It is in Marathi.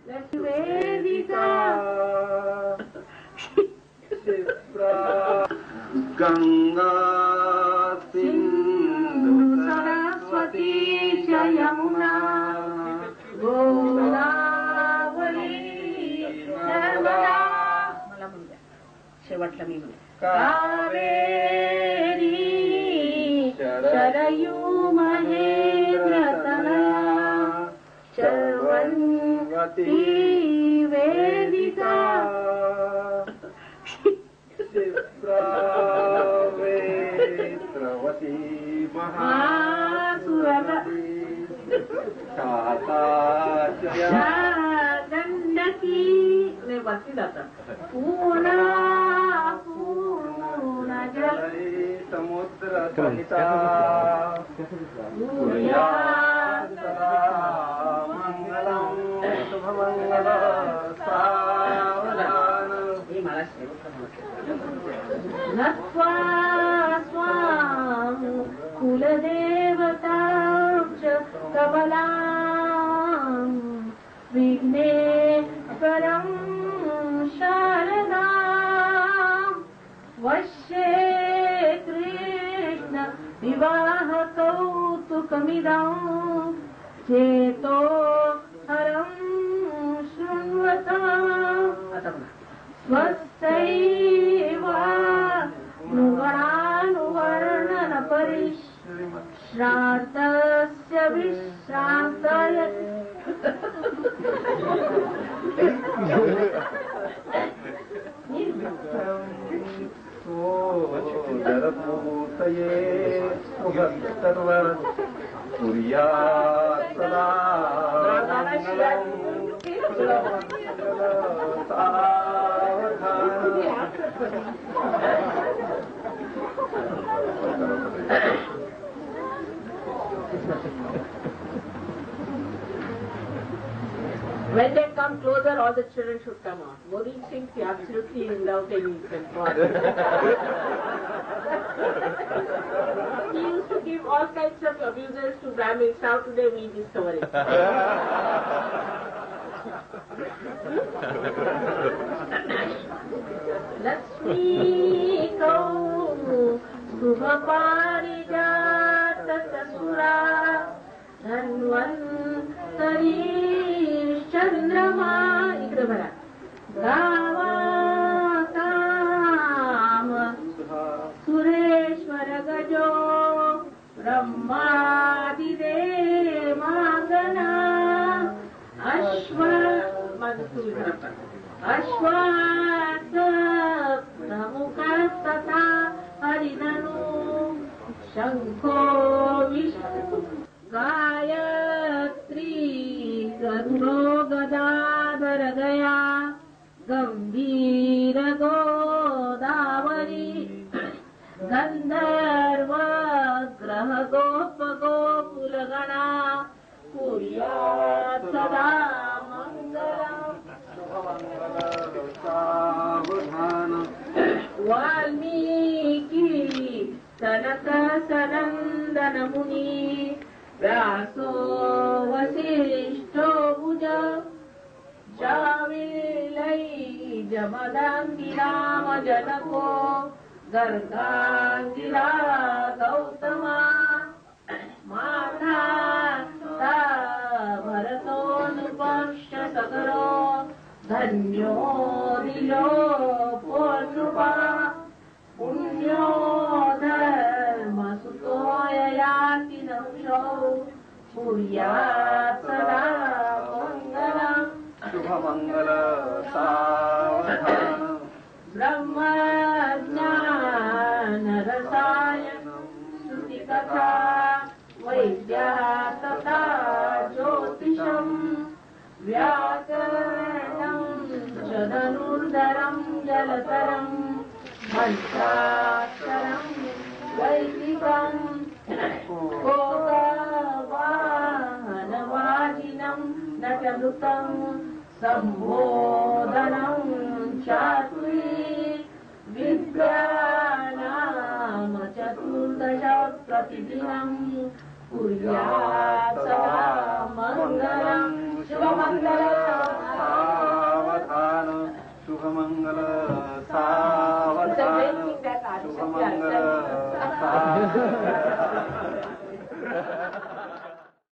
वेदिका गंगा सिंधु सरस्वती च यमुना गोदावरी नर्मदा शेवटला मी कावेरी शरयू महेंद्रतनया चर्वन्वती वेदिका क्षिप्रावेत्रवती महासुरवती गंडकी ने वाचली जातात पूर्णा पूर्ण जल समुद्र सहिता मंगलम शुभमंगल सावधान नत्वा स्वाम कुलदेवता कमलां विघ्नेश्वरं शारदां वश्ये कृष्ण विवाह कौतुकमिदं चेतो हरं शृण्वताम् स्वस्यैव नुगणानुवर्णन श्रान्तस्य विश्रान्ताय जरपूतये सुभक्तर्व कुर्यात् सदा When they come closer, all the children should come out. Maureen thinks he absolutely without any control. He used to give all kinds of abuses to Brahmins. Now today we discover it. Lakshmi kau subhaparijata sasura dhanvantari चंद्रमा इकडे बघा गावा काम सुरेश्वर गजो ब्रह्मादिदेवांगना अश्वास प्रमुखस्तथा हरिधनु शंखो विष्णु गायत्री गंधो गदाधर गया गंभीर गोदावरी गंधर्व ग्रह गोप गोकुलगणा कुर्यात् सदा मंगलम वाल्मीकि सनक सनंदन मुनि व्यासो वसिष्ठो भुज जाविलै जमदङ्गिराम जनको गर्गाङ्गिरा गौतमा माता भरतोऽनुपश्य सकरो धन्यो दिलो पूर्णुपा पुण्यो धर्मसुतो ययाति नंशो कुर्यात् सदा मंगलम् शुभमंगल सावधान ब्रह्मज्ञान रसायनं श्रुतिकथा वैद्या तथा ज्योतिषं व्याकरणं च धनुर्धरं जलतरं मन्त्राक्षरं वैदिकं कोकवाहनवाजिनं नटनुतं सम्बोधनं चातुरी विद्यानाम चतुर्दश प्रतिदिनं कुर्यात् सदा मंगलम् शुभमंगलम् शुभमंगल सावधान शुभमंगल सावधान